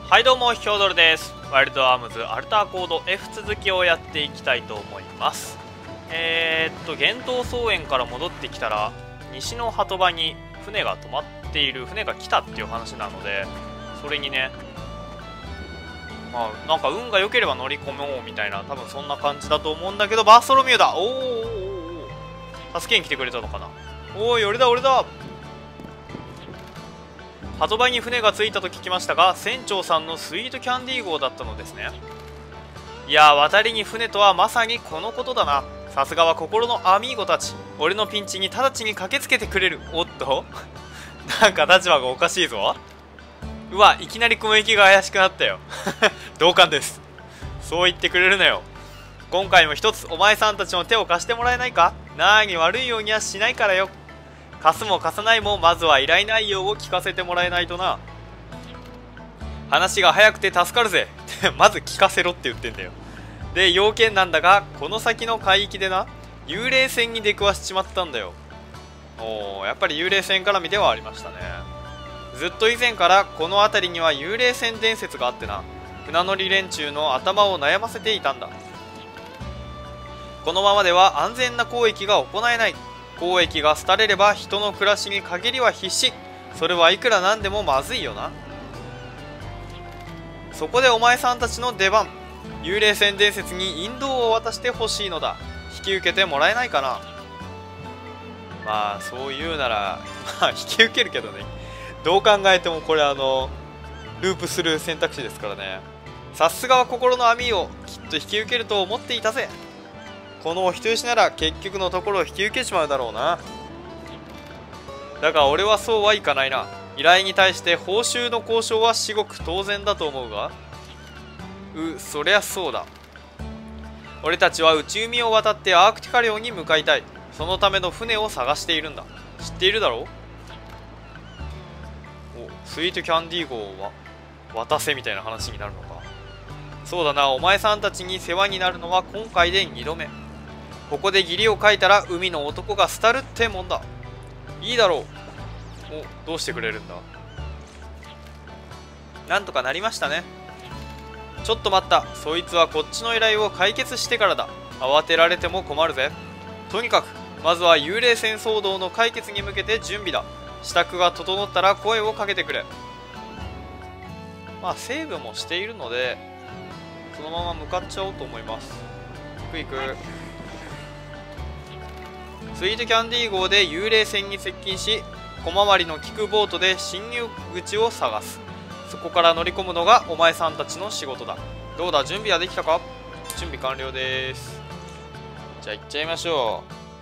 はいどうも、ヒョードルです。ワイルドアームズアルターコード F 続きをやっていきたいと思います。幻冬草園から戻ってきたら西の鳩場に船が止まっている、船が来たっていう話なので、それにね、まあなんか運が良ければ乗り込もうみたいな、多分そんな感じだと思うんだけど、バーストロミューだ。おお、助けに来てくれたのかな。おお、俺だ俺だ。鳩場に船が着いたと聞きましたが、船長さんのスイートキャンディー号だったのですね。いやー、渡りに船とはまさにこのことだな。さすがは心のアミーゴたち。俺のピンチに直ちに駆けつけてくれる。おっとなんか立場がおかしいぞ。うわ、いきなり雲行きが怪しくなったよ同感です。そう言ってくれるなよ。今回も一つお前さんたちの手を貸してもらえないか。なーに悪いようにはしないからよ。貸すも貸さないもまずは依頼内容を聞かせてもらえないとな。話が早くて助かるぜまず聞かせろって言ってんだよ。で、要件なんだが、この先の海域でな、幽霊船に出くわしちまったんだよ。おー、やっぱり幽霊船絡みではありましたね。ずっと以前からこの辺りには幽霊船伝説があってな、船乗り連中の頭を悩ませていたんだ。このままでは安全な交易が行えない。交易が廃れれば人の暮らしに限りは必至。それはいくらなんでもまずいよな。そこでお前さんたちの出番。幽霊船伝説に引導を渡してほしいのだ。引き受けてもらえないかな。まあそう言うならまあ引き受けるけどね。どう考えてもこれループする選択肢ですからね。さすがは心の網をきっと引き受けると思っていたぜ。このお人よしなら結局のところを引き受けちまうだろうな。だが俺はそうはいかないな。依頼に対して報酬の交渉は至極当然だと思うが。そりゃそうだ。俺たちは内海を渡ってアークティカ領に向かいたい。そのための船を探しているんだ。知っているだろう。お、スイートキャンディー号は渡せみたいな話になるのか。そうだな、お前さんたちに世話になるのは今回で2度目。ここで義理を書いたら海の男が廃るってもんだ。いいだろう。お、どうしてくれるんだ。なんとかなりましたね。ちょっと待った。そいつはこっちの依頼を解決してからだ。慌てられても困るぜ。とにかくまずは幽霊船騒動の解決に向けて準備だ。支度が整ったら声をかけてくれ。まあセーブもしているのでそのまま向かっちゃおうと思います。行く。スイートキャンディー号で幽霊船に接近し、小回りの利くボートで侵入口を探す。そこから乗り込むのがお前さんたちの仕事だ。どうだ、準備はできたか。準備完了です。じゃあ行っちゃいましょ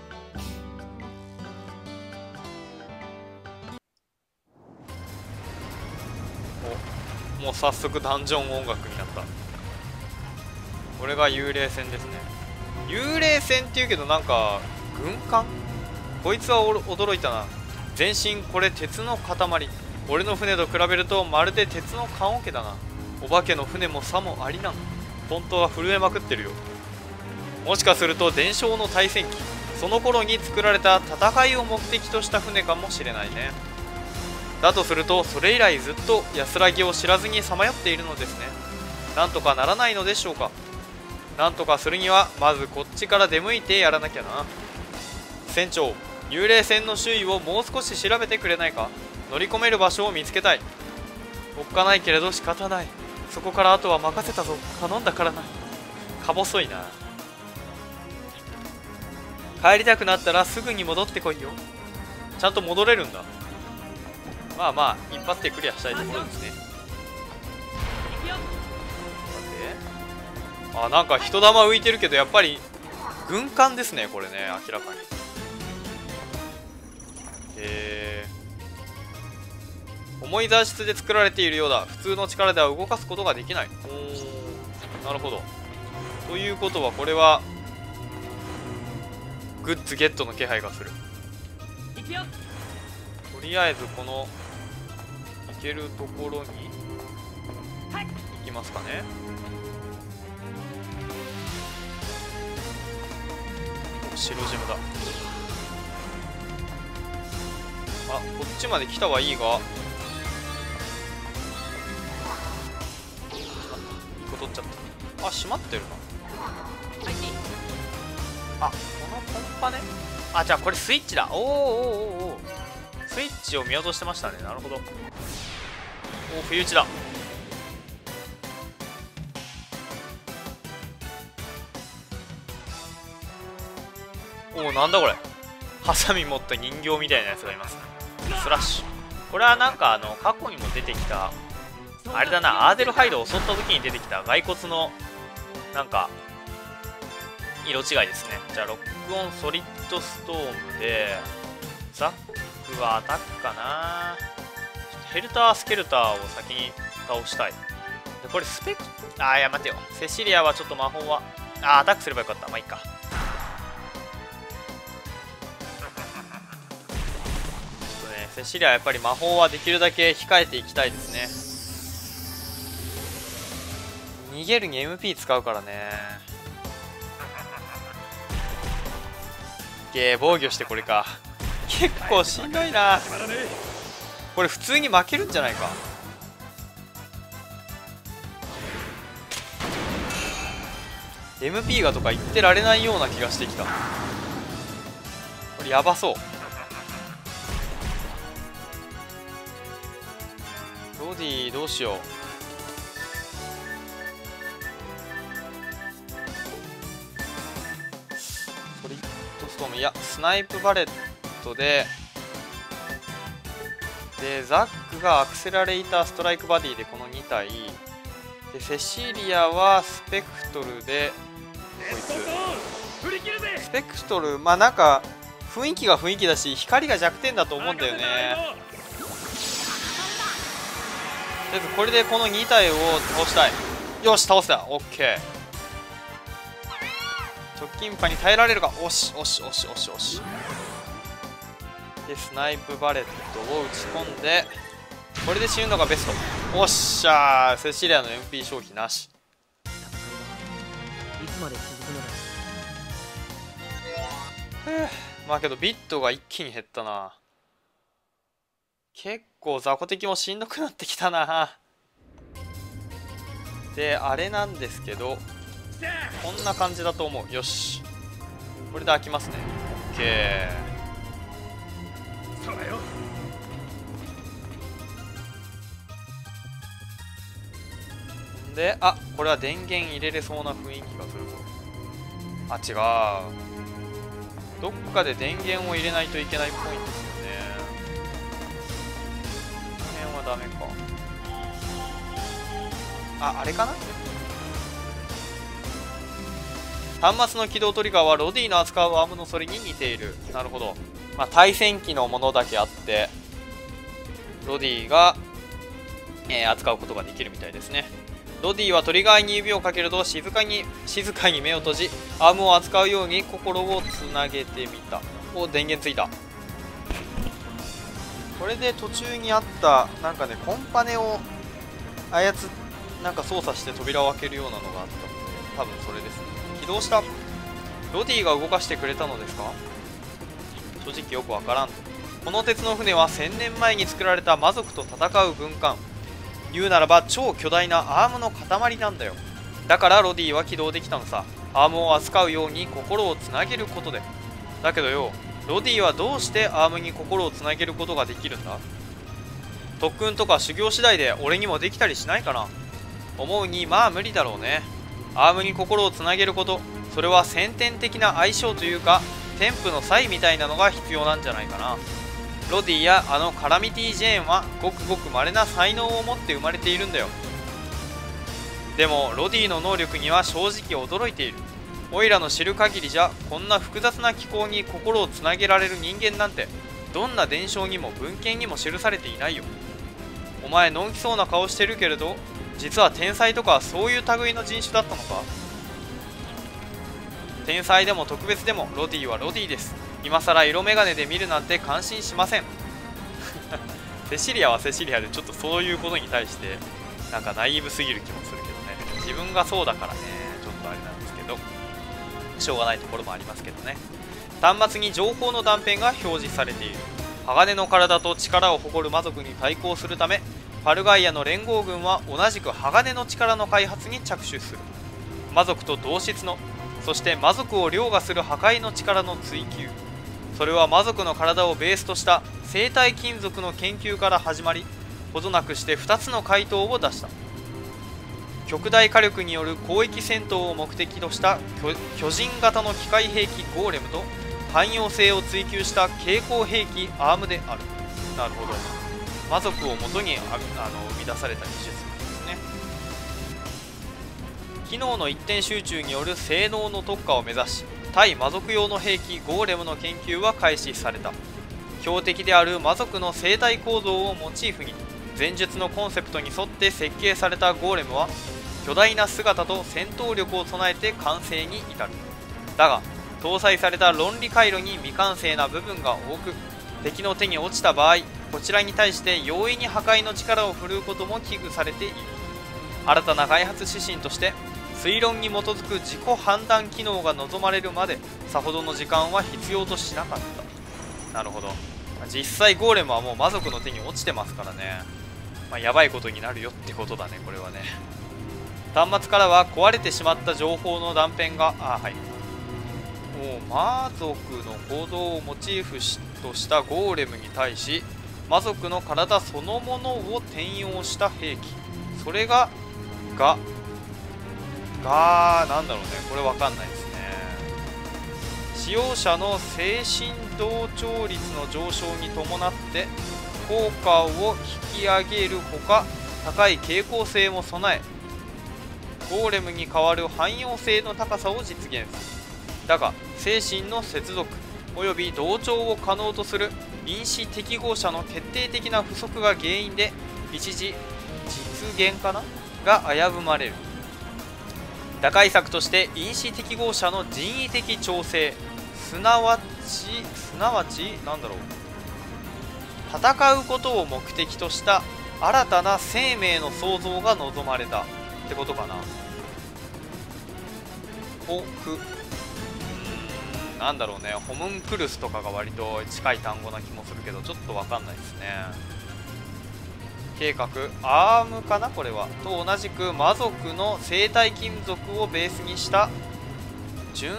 う。もう早速ダンジョン音楽になった。これが幽霊船ですね。幽霊船っていうけどなんか軍艦。こいつは驚いたな。全身これ鉄の塊。俺の船と比べるとまるで鉄の棺桶だな。お化けの船もさもありなん。本当は震えまくってるよ。もしかすると伝承の対戦機、その頃に作られた戦いを目的とした船かもしれないね。だとするとそれ以来ずっと安らぎを知らずにさまよっているのですね。なんとかならないのでしょうか。なんとかするにはまずこっちから出向いてやらなきゃな。船長、幽霊船の周囲をもう少し調べてくれないか。乗り込める場所を見つけたい。おっかないけれど仕方ない。そこからあとは任せたぞ。頼んだからな。か細いな。帰りたくなったらすぐに戻ってこいよ。ちゃんと戻れるんだ。まあまあ一発でクリアしたいところですね。あ、なんか人玉浮いてるけどやっぱり軍艦ですねこれね、明らかに。重い材質で作られているようだ。普通の力では動かすことができない。なるほど。ということはこれはグッズゲットの気配がする。とりあえずこの行けるところに行きますかね。白ジムだ。あ、こっちまで来たはいいが、 取っちゃった。あ、閉まってるな。あ、このコンパね。あ、じゃあこれスイッチだ。おーおーおーおー、スイッチを見落としてましたね。なるほど。お、不意打ちだ。おお、なんだこれ。ハサミ持った人形みたいなやつがいますね。スラッシュ。これはなんか過去にも出てきたあれだな、アーデルハイドを襲った時に出てきた骸骨のなんか色違いですね。じゃあロックオンソリッドストームでザックはアタックかな。ヘルタースケルターを先に倒したい。でこれスペク、いや待てよ、セシリアはちょっと魔法はアタックすればよかった。まあいいか。セシリアはやっぱり魔法はできるだけ控えていきたいですね。逃げるに MP 使うからね。防御してこれか。結構しんどいなこれ。普通に負けるんじゃないか。MP がとか言ってられないような気がしてきた。これやばそう。ロディどうしよう。ソリッドストーム、いやスナイプバレットでザックがアクセラレーターストライクバディでこの2体で、セシリアはスペクトルでこいつスペクトル、まあなんか雰囲気が雰囲気だし光が弱点だと思うんだよね。とりあえずこれでこの2体を倒したい。よし倒せた。オッケー。直近波に耐えられるか。おしおしおしおしおし。でスナイプバレットを打ち込んでこれで死ぬのがベスト。おっしゃー、セシリアの MP 消費なし。いつまで続くのだ。まあけどビットが一気に減ったな。結構雑魚敵もしんどくなってきたな。であれなんですけどこんな感じだと思う。よしこれで開きますね。 OK。 でこれは電源入れれそうな雰囲気がするぞ。違う、どっかで電源を入れないといけないっぽいんですよね。この辺はダメか。あれかな。端末の起動トリガーはロディの扱うアームのそれに似ている。なるほど。対戦機のものだけあってロディが、扱うことができるみたいですね。ロディはトリガーに指をかけると静かに目を閉じアームを扱うように心をつなげてみた。電源ついた。これで途中にあったなんかねコンパネをなんか操作して扉を開けるようなのがあったので多分それですね。起動した。ロディが動かしてくれたのですか。正直よくわからん。この鉄の船は1000年前に作られた魔族と戦う軍艦、言うならば超巨大なアームの塊なんだよ。だからロディは起動できたのさ。アームを扱うように心をつなげることで。だけどよ、ロディはどうしてアームに心をつなげることができるんだ。特訓とか修行次第で俺にもできたりしないかな。思うにまあ無理だろうね。アームに心をつなげること、それは先天的な相性というか天賦の才みたいなのが必要なんじゃないかな。ロディやカラミティ・ジェーンはごくごく稀な才能を持って生まれているんだよ。でもロディの能力には正直驚いている。オイラの知る限りじゃこんな複雑な機構に心をつなげられる人間なんてどんな伝承にも文献にも記されていないよ。お前のんきそうな顔してるけれど実は天才とかそういう類の人種だったのか。天才でも特別でもロディはロディです。今さら色眼鏡で見るなんて感心しません。セシリアはセシリアでちょっとそういうことに対してなんかナイーブすぎる気もするけどね。自分がそうだからねちょっとあれなんですけどしょうがないところもありますけどね。端末に情報の断片が表示されている。鋼の体と力を誇る魔族に対抗するためパルガイアの連合軍は同じく鋼の力の開発に着手する。魔族と同質の、そして魔族を凌駕する破壊の力の追求、それは魔族の体をベースとした生体金属の研究から始まり、ほどなくして2つの回答を出した。極大火力による広域戦闘を目的とした巨人型の機械兵器ゴーレムと、汎用性を追求した携行兵器アームである。なるほど。魔族をもとに生み出された技術ですね。機能の一点集中による性能の特化を目指し、対魔族用の兵器ゴーレムの研究は開始された。標的である魔族の生態構造をモチーフに、前述のコンセプトに沿って設計されたゴーレムは巨大な姿と戦闘力を備えて完成に至る。だが搭載された論理回路に未完成な部分が多く、敵の手に落ちた場合、こちらに対して容易に破壊の力を振るうことも危惧されている。新たな開発指針として推論に基づく自己判断機能が望まれるまでさほどの時間は必要としなかった。なるほど。実際ゴーレムはもう魔族の手に落ちてますからね。やばいことになるよってことだね、これはね。端末からは壊れてしまった情報の断片が、はい。もう魔族の行動をモチーフとしたゴーレムに対し、魔族の体そのものを転用した兵器、それがなんだろうね、これわかんないですね。使用者の精神同調率の上昇に伴って効果を引き上げるほか、高い傾向性も備え、ゴーレムに代わる汎用性の高さを実現する。だが精神の接続および同調を可能とする因子適合者の決定的な不足が原因で一時実現が危ぶまれる。打開策として因子適合者の人為的調整、すなわちなんだろう、戦うことを目的とした新たな生命の創造が望まれたってことかな。なんだろうね、ホムンクルスとかが割と近い単語な気もするけど、ちょっとわかんないですね。計画アームかな、これは。と同じく魔族の生体金属をベースにした純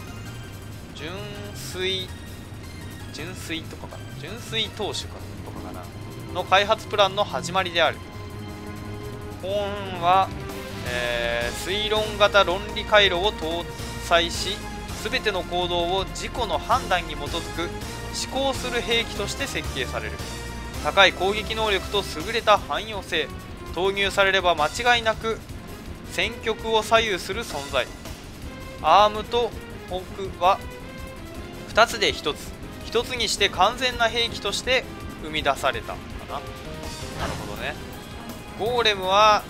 粋とかかな、純粋投手とかかなの開発プランの始まりである。本は、推論型論理回路を搭載し、全ての行動を自己の判断に基づく思考する兵器として設計される。高い攻撃能力と優れた汎用性、投入されれば間違いなく戦局を左右する存在。アームとホークは2つで1つにして完全な兵器として生み出されたかな。なるほどね。ゴーレムは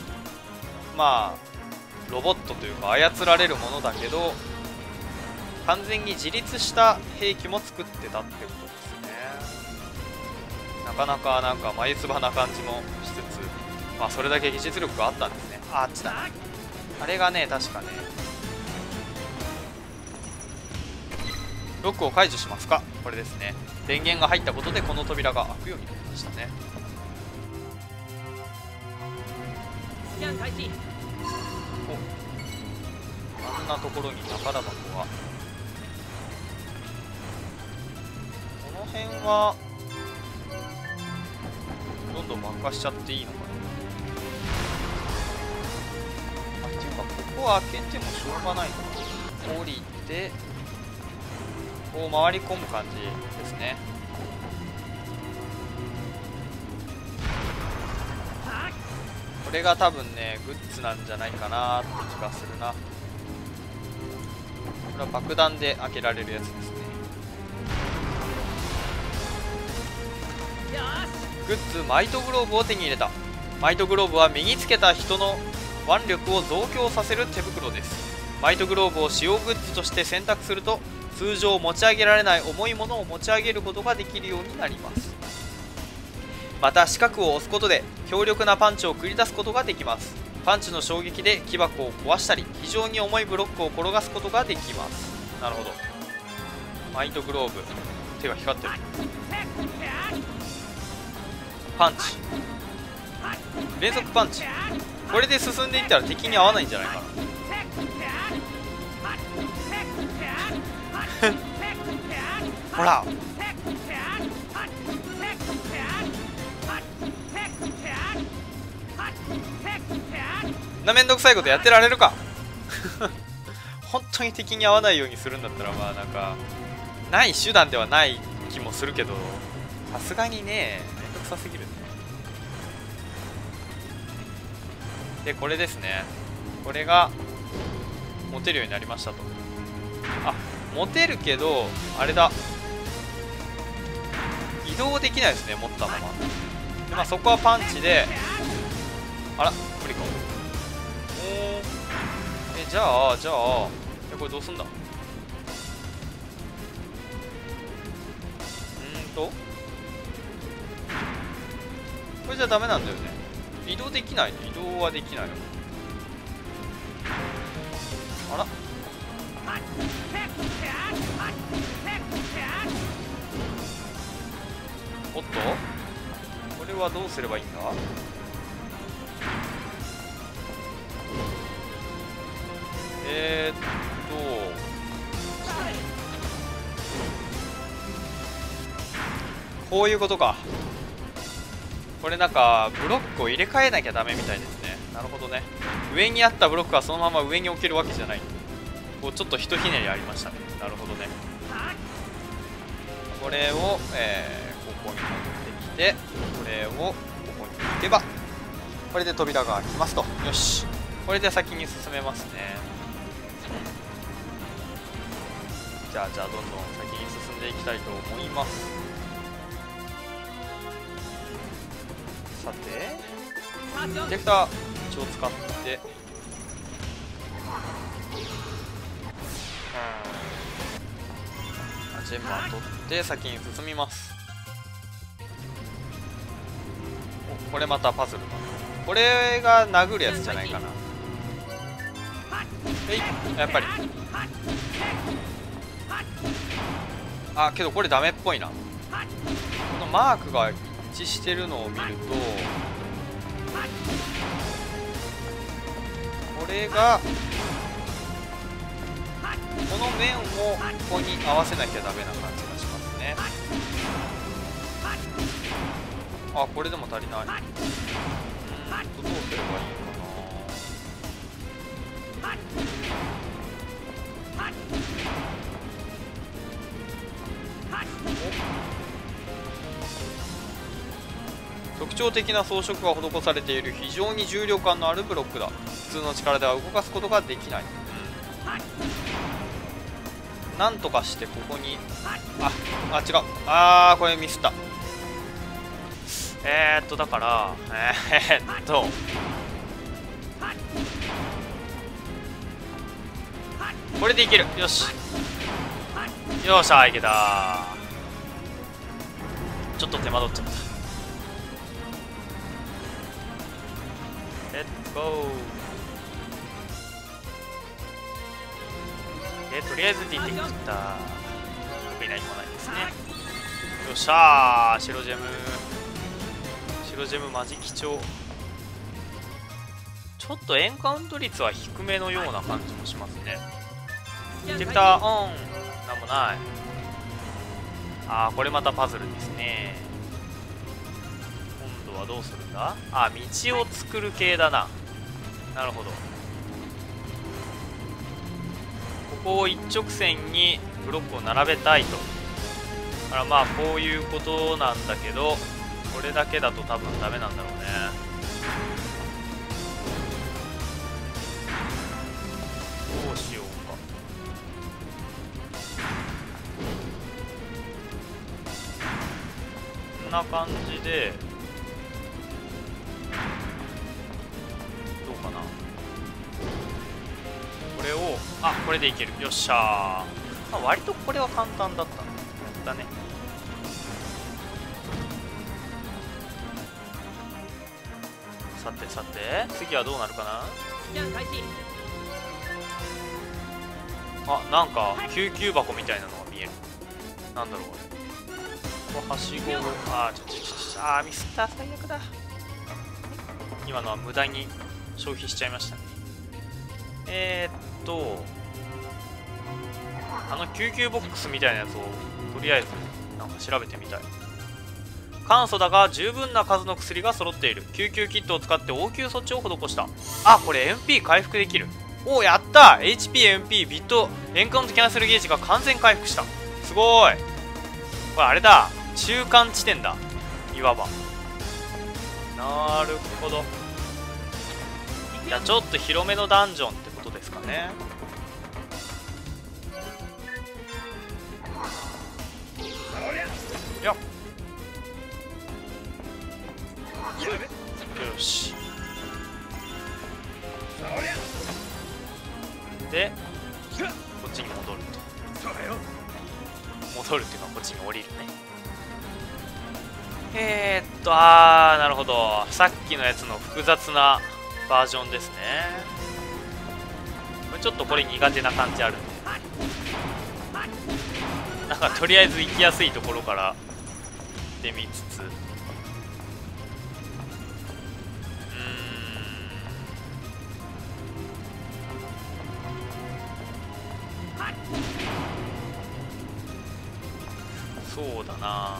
ロボットというか操られるものだけど、完全に自立した兵器も作ってたってことですね。なかなかなんか眉唾な感じもしつつ、それだけ技術力があったんですね。あっちだ、あれがね、確かね、ロックを解除しますか。これですね。電源が入ったことでこの扉が開くようになりましたね。 スキャン開始。 あんなところに宝箱が。この辺はどんどん任しちゃっていいのかな。っていうか、ここは開けてもしょうがないのか。降りてこう回り込む感じですね。これが多分ね、グッズなんじゃないかなって気がするな。これは爆弾で開けられるやつですね。グッズマイトグローブを手に入れた。マイトグローブは身につけた人の腕力を増強させる手袋です。マイトグローブを使用グッズとして選択すると、通常持ち上げられない重いものを持ち上げることができるようになります。また四角を押すことで強力なパンチを繰り出すことができます。パンチの衝撃で木箱を壊したり、非常に重いブロックを転がすことができます。なるほど。マイトグローブ、手が光ってる。パンチ。 連続パンチ。これで進んでいったら敵に合わないんじゃないかな。ほら、な、めんどくさいことやってられるか。本当に敵に合わないようにするんだったら、まあなんかない手段ではない気もするけど、さすがにね、めんどくさすぎるね。で、これですね。これが持てるようになりましたと。あ、持てるけどあれだ、移動できないですね、持ったままで。まあそこはパンチで、あら無理か。じゃあこれどうすんだ。これじゃダメなんだよね。移動できないね。移動はできないの。あら、おっと、これはどうすればいいんだ。こういうことか。これなんかブロックを入れ替えなきゃダメみたいですね。なるほどね。上にあったブロックはそのまま上に置けるわけじゃない。こうちょっとひとひねりありましたね。なるほどね。これを、ここに持ってきて、これをここに置けば、これで扉が開きますと。よし、これで先に進めますね。じゃあどんどん先に進んでいきたいと思います。さて、ディレクター一応使って、ジェンマー取って先に進みます。お、これまたパズルだ。これが殴るやつじゃないかな。やっぱり。あ、けどこれダメっぽいな。このマークが一致してるのを見ると、これがこの面をここに合わせなきゃダメな感じがしますね。あ、これでも足りない。どうすればいい特徴的な装飾が施されている非常に重量感のあるブロックだ。普通の力では動かすことができない。なんとかしてここに、違う、これミスった。だからこれでいける。よしよっしゃ、いけた。ちょっと手間取っちゃった。レッツゴー。とりあえず出てきた。特に何もないですね。よっしゃー、白ジェムマジ貴重。ちょっとエンカウント率は低めのような感じもしますね。ディレクターオン。なんもない。これまたパズルですね。今度はどうするんだ。道を作る系だな。なるほど。ここを一直線にブロックを並べたいと。だからまあこういうことなんだけど、これだけだと多分ダメなんだろうね。どうしようか。こんな感じでどうかな。これをこれでいける。よっしゃー。割とこれは簡単だったんだね。さてさて、次はどうなるかな。なんか救急箱みたいなのが見える。なんだろうこれ。はしごをミスった。最悪だ。 今のは無駄に消費しちゃいましたね。救急ボックスみたいなやつをとりあえずなんか調べてみたい。簡素だが十分な数の薬が揃っている。救急キットを使って応急措置を施した。あ、これ MP 回復できる。おお、やった !HP、MP、ビット、エンカウントキャンセルゲージが完全回復した。すごーい。これあれだ、中間地点だ、いわば。なるほど。じゃあちょっと広めのダンジョンってことですかね。よし。でこっちに戻ると。戻るっていうかこっちに降りるね。なるほど。さっきのやつの複雑なバージョンですね。これちょっとこれ苦手な感じあるんで、なんかとりあえず行きやすいところから行ってみつつ、そうだな。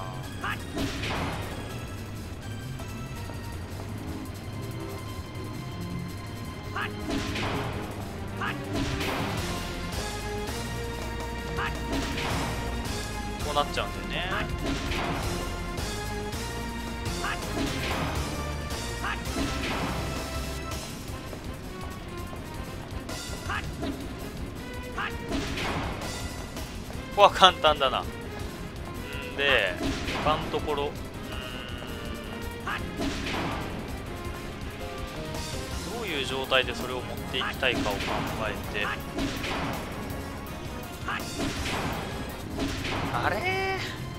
こうなっちゃうんだよね。ここは簡単だな。んで他のところ、どういう状態でそれを持っていきたいかを考えて、あれ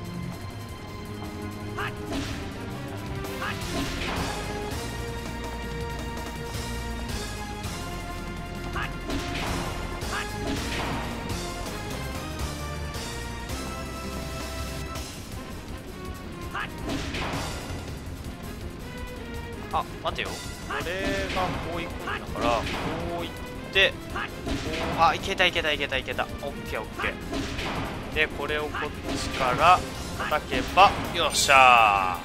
あ、待てよ。これがこう行くんだから、こう行ってこう、あ、いけたいけたいけたいけた。オッケーオッケー。でこれをこっちから叩けば、よっしゃ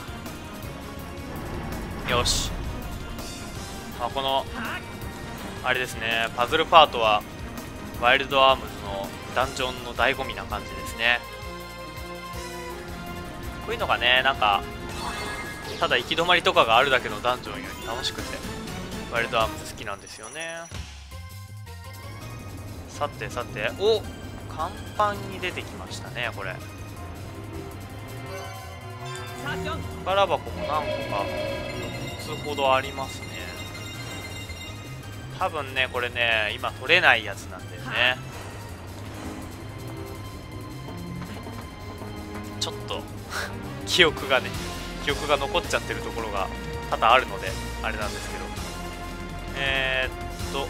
ー。よし。このあれですね、パズルパートはワイルドアームズのダンジョンの醍醐味な感じですね。こういうのがね、なんかただ行き止まりとかがあるだけのダンジョンより楽しくてワイルドアームズ好きなんですよね。さてさて、お、甲板に出てきましたね。これ宝箱も何個か4つほどありますね。多分ねこれね今取れないやつなんだよね。ちょっと記憶が残っちゃってるところが多々あるのであれなんですけど、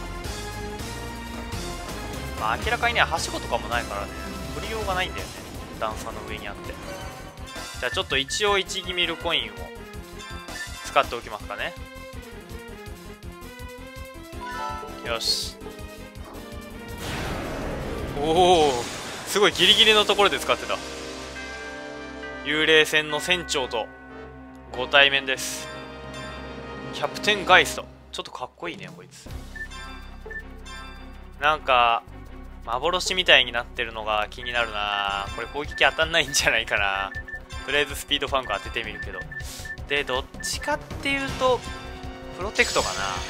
まあ明らかにねはしごとかもないからね取りようがないんだよね、段差の上にあって。じゃあちょっと一応1ギミルコインを使っておきますかね。よし。おお、すごいギリギリのところで使ってた。幽霊船の船長とご対面です。キャプテンガイスト。ちょっとかっこいいねこいつ。なんか幻みたいになってるのが気になるな。これ攻撃当たんないんじゃないかな。とりあえずスピードファンク当ててみるけど、でどっちかっていうとプロテクトか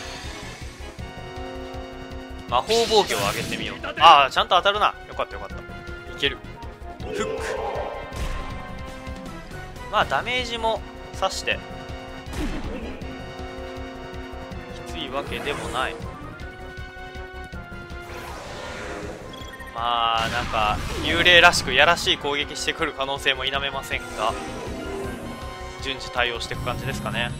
な。魔法防御を上げてみよう。ああちゃんと当たるな。よかったよかった。いける。フック。まあダメージも刺してきついわけでもない。まあなんか幽霊らしくやらしい攻撃してくる可能性も否めませんが、順次対応していく感じですかね。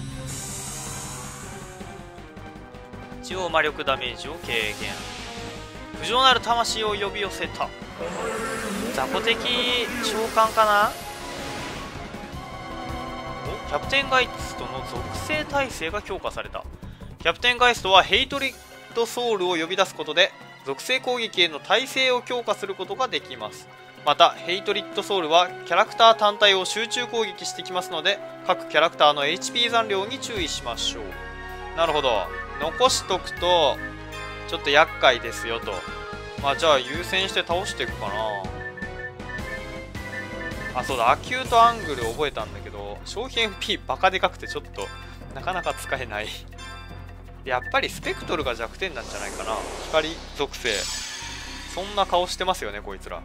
一応魔力ダメージを軽減。不浄なる魂を呼び寄せた。雑魚的召喚かな。おキャプテンガイストの属性耐性が強化された。キャプテンガイストはヘイトリッドソウルを呼び出すことで属性攻撃への耐性を強化することができます。またヘイトリッドソウルはキャラクター単体を集中攻撃してきますので、各キャラクターの HP 残量に注意しましょう。なるほど、残しとくとちょっと厄介ですよと。まあじゃあ優先して倒していくかな。あ、そうだ、アキュートアングル覚えたんだけど、消費 MP バカでかくてちょっとなかなか使えないやっぱりスペクトルが弱点なんじゃないかな。光属性、そんな顔してますよねこいつら。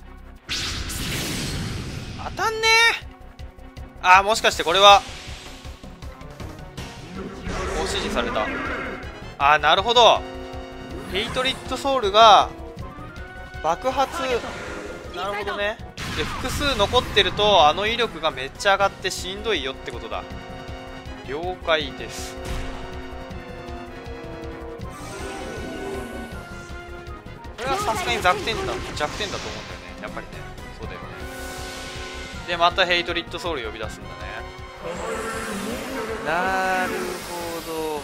当たんねー。あー、もしかしてこれはこう指示された。あー、なるほど、ヘイトリッドソウルが爆発、なるほどね。で複数残ってるとあの威力がめっちゃ上がってしんどいよってことだ。了解です。これはさすがに弱点だと思うんだよね、やっぱりね。そうだよね。でまたヘイトリッドソウル呼び出すんだね。なるほど。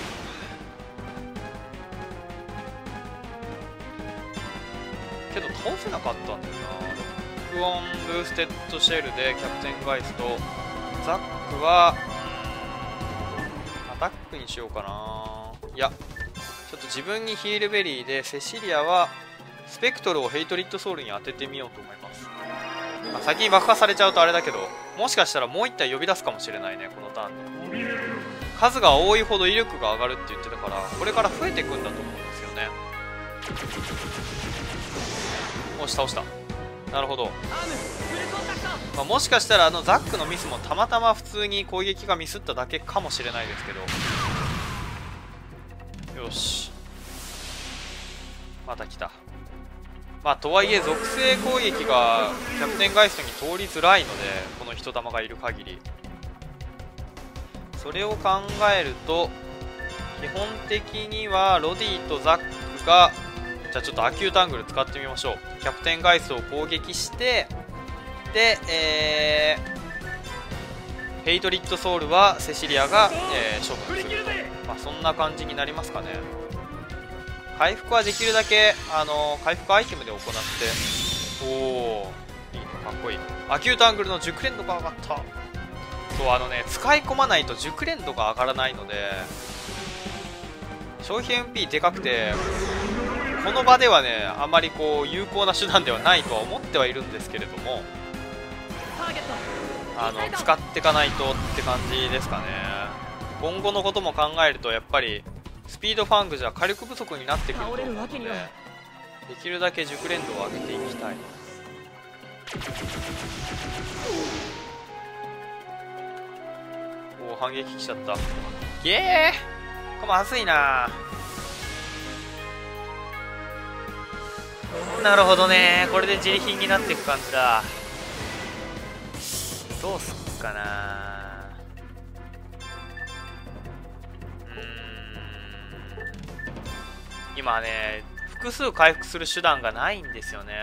けど倒せなかったんだよな。ロックオンブーステッドシェルでキャプテンガイスト、ザックはアタックにしようかな。いやちょっと自分にヒールベリーで、セシリアはスペクトルをヘイトリッドソウルに当ててみようと思います。まあ、先に爆破されちゃうとあれだけど、もしかしたらもう1体呼び出すかもしれないねこのターンで。数が多いほど威力が上がるって言ってたから、これから増えていくんだと思うんですよね。よし倒した。なるほど。まあ、もしかしたらあのザックのミスもたまたま普通に攻撃がミスっただけかもしれないですけど。よし、また来た。まあとはいえ属性攻撃がキャプテンガイストに通りづらいので、この人玉がいる限り。それを考えると基本的にはロディとザックが、じゃあちょっとアキュートアングル使ってみましょう。キャプテンガイストを攻撃して、で、ヘイトリッドソウルはセシリアが、処分すると。まあ、そんな感じになりますかね。回復はできるだけ回復アイテムで行って、おお、いいね、かっこいい。アキュートアングルの熟練度が上がった。そう使い込まないと熟練度が上がらないので、消費 MP でかくてこの場ではねあまりこう有効な手段ではないとは思ってはいるんですけれども、使っていかないとって感じですかね。今後のことも考えるとやっぱりスピードファングじゃ火力不足になってくると思うので、できるだけ熟練度を上げていきたい。おお、反撃来ちゃった。ゲー、これまずいな。なるほどね、これで自利品になっていく感じだ。どうすっかな。今ね複数回復する手段がないんですよね。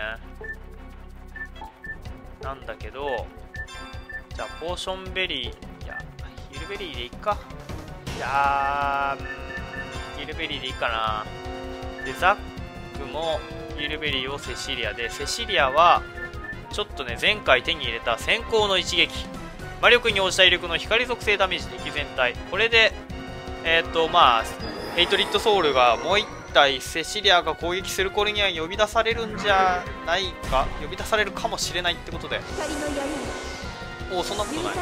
なんだけど、じゃあポーションベリー、いやヒールベリーでいっか。いやヒールベリーでいいかな。でザックもヒールベリーをセシリアで、セシリアはちょっとね前回手に入れた先行の一撃、魔力に応じた威力の光属性ダメージ敵全体、これでまあヘイトリッドソウルがもう1体セシリアが攻撃する頃には呼び出されるんじゃないか、呼び出されるかもしれないってことで、おお、そんなことない。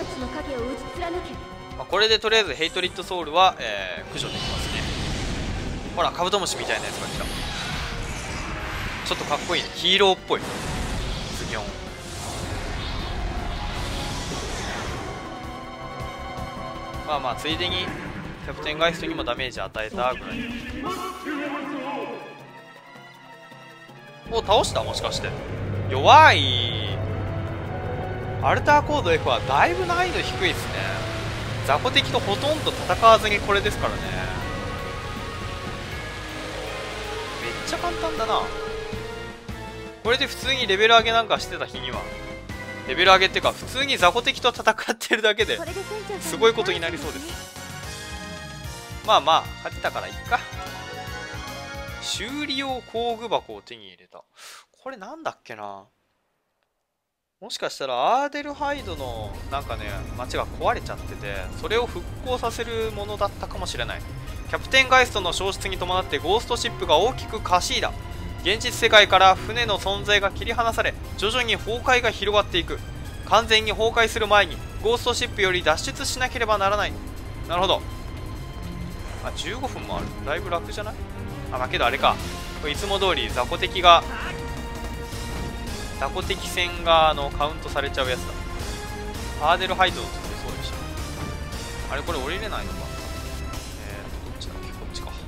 まあ、これでとりあえずヘイトリッドソウルは、駆除できますね。ほらカブトムシみたいなやつが来た。ちょっとかっこいいね、ヒーローっぽい。ズギョン。まあまあついでにキャプテンガイストにもダメージ与えたぐらい。お、倒した。もしかして弱い。アルターコード F はだいぶ難易度低いですね。雑魚敵とほとんど戦わずにこれですからね。めっちゃ簡単だな。これで普通にレベル上げなんかしてた日にはレベル上げってか普通に雑魚敵と戦ってるだけですごいことになりそうです。まあまあ勝てたからいっか。修理用工具箱を手に入れた。これなんだっけな。もしかしたらアーデルハイドのなんかね街が壊れちゃってて、それを復興させるものだったかもしれない。キャプテンガイストの消失に伴ってゴーストシップが大きくかしいだ。現実世界から船の存在が切り離され、徐々に崩壊が広がっていく。完全に崩壊する前にゴーストシップより脱出しなければならない。なるほど。あ、15分もある。だいぶ楽じゃない？あ、まあけどあれか、いつも通り雑魚敵戦がカウントされちゃうやつだ。アーデルハイドってそうでした。あれこれ降りれないのか。どっちだっけ。こっちか。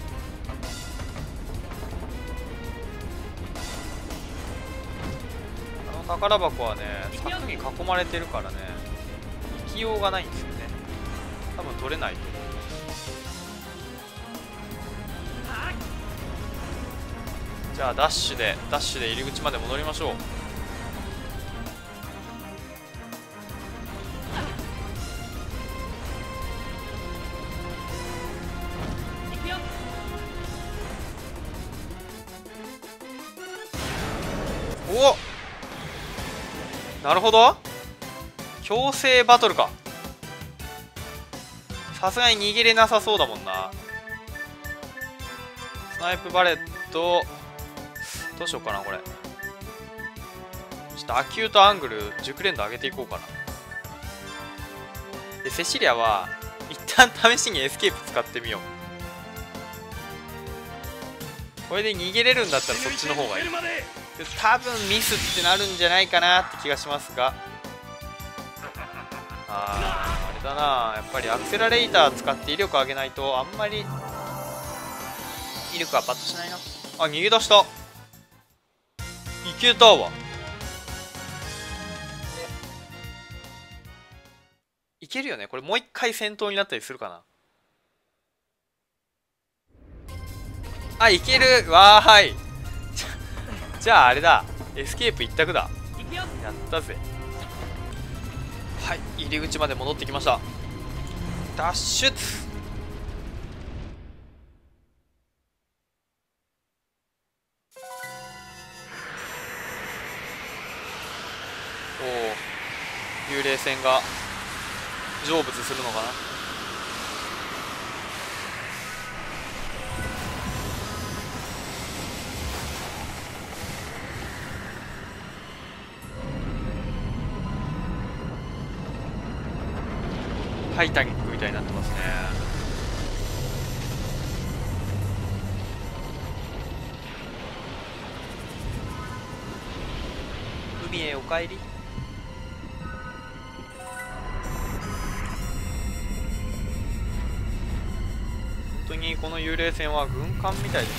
宝箱はね柵に囲まれてるからね行きようがないんですよね。多分取れないと。じゃあダッシュで入り口まで戻りましょう。おっ、なるほど、強制バトルか。さすがに逃げれなさそうだもんな。スナイプバレットどうしようかな。これちょっとアキュートアングル熟練度上げていこうかな。でセシリアは一旦試しにエスケープ使ってみよう。これで逃げれるんだったらそっちの方がいい。多分ミスってなるんじゃないかなって気がしますが、あれだな、やっぱりアクセラレーター使って威力上げないとあんまり威力はパッとしないな。あ、逃げ出した。いけたわ。いけるよねこれ。もう一回戦闘になったりするかな。あ、いけるわー。はいじゃああれだ、エスケープ一択だ。やったぜ。はい、入り口まで戻ってきました。脱出。おお、幽霊船が成仏するのかな。タイタニックみたいになってますね。海へお帰り。本当にこの幽霊船は軍艦みたいでした。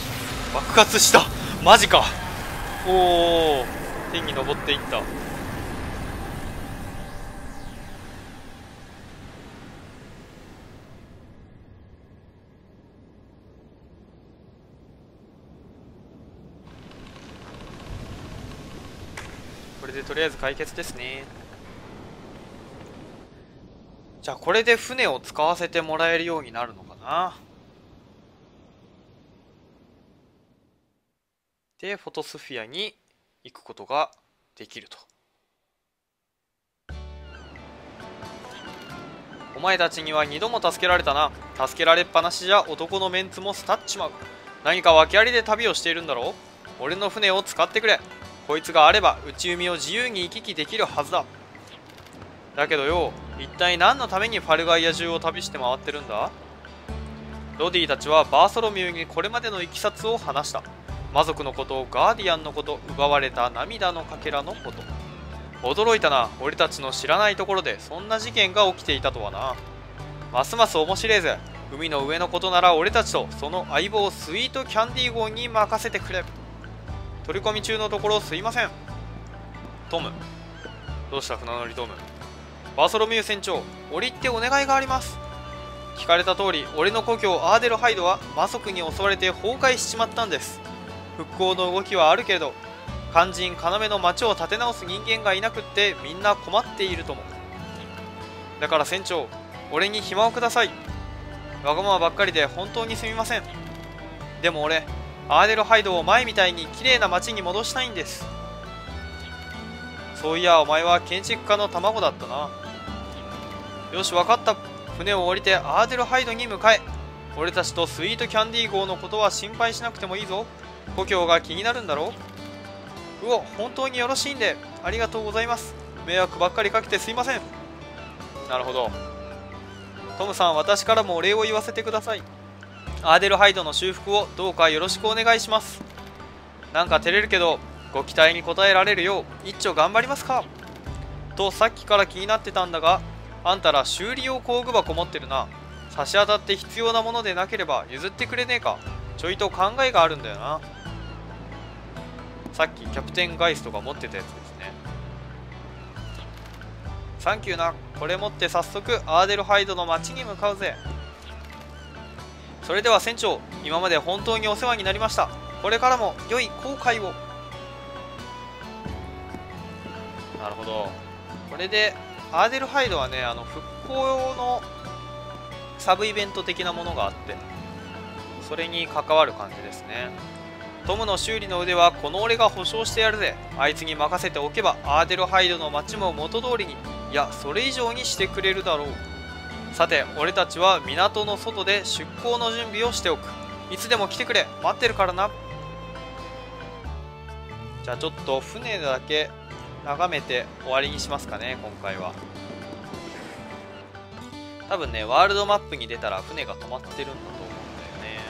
爆発した。マジか。おお、天に昇っていった。これでとりあえず解決ですね。じゃあこれで船を使わせてもらえるようになるのかな。でフォトスフィアに行くことができると。お前たちには2度も助けられたな。助けられっぱなしじゃ男のメンツも廃っちまう。何か訳ありで旅をしているんだろう。俺の船を使ってくれ。こいつがあれば内海を自由に行き来できるはずだ。だけどよ、一体何のためにファルガイア中を旅して回ってるんだ。ロディたちはバーソロミューにこれまでのいきさつを話した。魔族のこと、ガーディアンのこと、奪われた涙のかけらのこと。驚いたな。俺たちの知らないところでそんな事件が起きていたとはな。ますます面白いぜ。海の上のことなら俺たちとその相棒スイートキャンディー号に任せてくれ。取り込み中のところすいません。トム。どうした船乗りトム。バーソロミュー船長、折り入ってお願いがあります。聞かれた通り、俺の故郷アーデルハイドは魔族に襲われて崩壊しちまったんです。復興の動きはあるけれど、 肝心要の町を立て直す人間がいなくってみんな困っているとも。だから船長、俺に暇をください。わがままばっかりで本当にすみません。でも俺、アーデルハイドを前みたいに綺麗な町に戻したいんです。そういやお前は建築家の卵だったな。よし分かった。船を降りてアーデルハイドに向かえ。俺たちとスイートキャンディー号のことは心配しなくてもいいぞ。故郷が気になるんだろう。うお、本当によろしいんでありがとうございます。迷惑ばっかりかけてすいません。なるほど。トムさん、私からもお礼を言わせてください。アーデルハイドの修復をどうかよろしくお願いします。なんか照れるけどご期待に応えられるよう一丁頑張りますか。とさっきから気になってたんだが、あんたら修理用工具箱持ってるな。差し当たって必要なものでなければ譲ってくれねえか。ちょいと考えがあるんだよな。さっきキャプテンガイストが持ってたやつですね。サンキューな。これ持って早速アーデルハイドの町に向かうぜ。それでは船長、今まで本当にお世話になりました。これからも良い航海を。なるほど。これでアーデルハイドはね、復興用のサブイベント的なものがあって、それに関わる感じですね。トムの修理の腕はこの俺が保証してやるぜ。あいつに任せておけばアーデルハイドの町も元通りに、いやそれ以上にしてくれるだろう。さて俺たちは港の外で出港の準備をしておく。いつでも来てくれ、待ってるからな。じゃあちょっと船だけ眺めて終わりにしますかね、今回は。多分ね、ワールドマップに出たら船が止まってるんだと思うんだよね。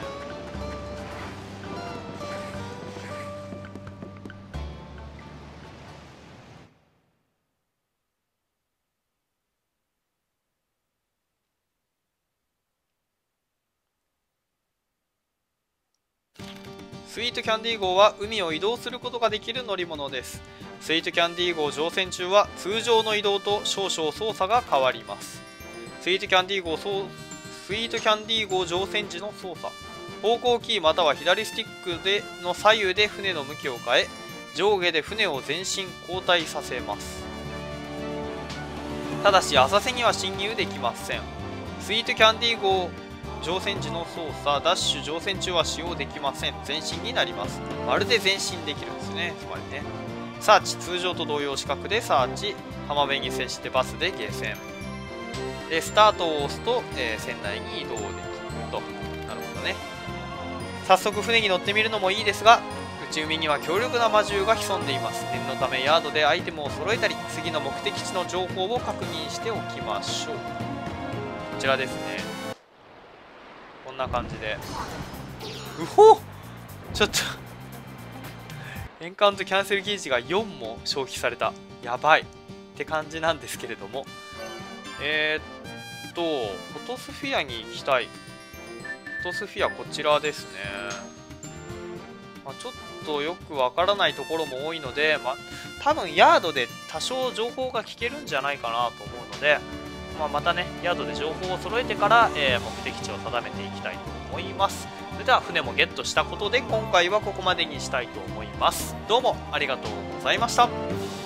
スイートキャンディー号は海を移動することができる乗り物です。スイートキャンディー号乗船中は通常の移動と少々操作が変わります。スイートキャンディー号乗船時の操作、方向キーまたは左スティックでの左右で船の向きを変え、上下で船を前進後退させます。ただし浅瀬には進入できません。スイートキャンディー号乗船時の操作、ダッシュ乗船中は使用できません。前進になります。まるで前進できるんですね。つまりね、サーチ、通常と同様四角でサーチ、浜辺に接してバスで下船で、スタートを押すと、船内に移動できると。なるほどね。早速船に乗ってみるのもいいですが、内海には強力な魔獣が潜んでいます。念のためヤードでアイテムを揃えたり、次の目的地の情報を確認しておきましょう。こちらですね。こんな感じで、うほっ、ちょっとエンカウントキャンセルゲージが4も消費された。やばいって感じなんですけれども、フォトスフィアに行きたい。フォトスフィアこちらですね。ちょっとよくわからないところも多いので、多分ヤードで多少情報が聞けるんじゃないかなと思うので、またね、ヤードで情報を揃えてから、目的地を定めていきたいと思います。それでは船もゲットしたことで今回はここまでにしたいと思います。どうもありがとうございました。